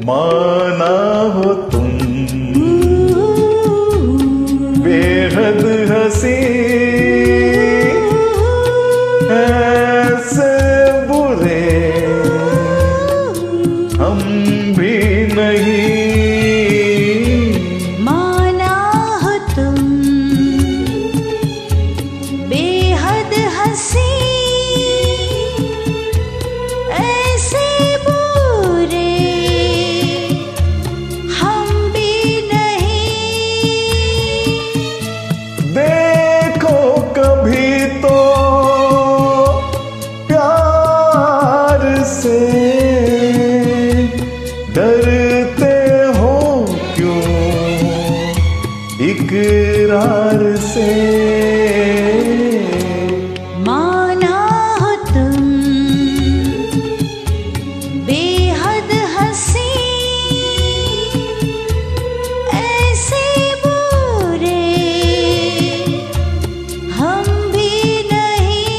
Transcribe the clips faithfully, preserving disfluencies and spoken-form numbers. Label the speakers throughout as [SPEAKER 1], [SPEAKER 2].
[SPEAKER 1] माना हो तुम बेहद हंसी, ऐसे बुरे हम भी नहीं।
[SPEAKER 2] माना हो तुम बेहद हंसी, ऐसे बुरे हम भी नहीं।
[SPEAKER 1] देखो कभी तो प्यार से डरते हो क्यों इकरार से।
[SPEAKER 2] माना हो तुम बेहद हंसी, ऐसे बुरे हम भी नहीं।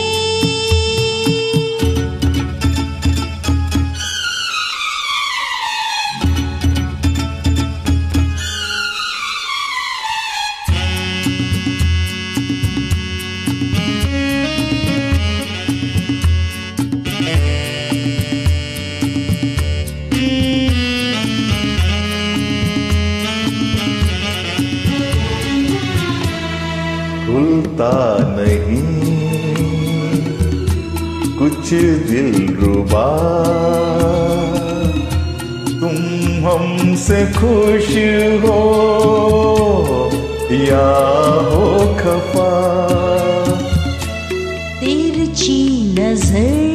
[SPEAKER 1] खुलता नहीं कुछ दिलरुबा, तुम हमसे खुश हो या हो खफा।
[SPEAKER 2] तिरछी नजर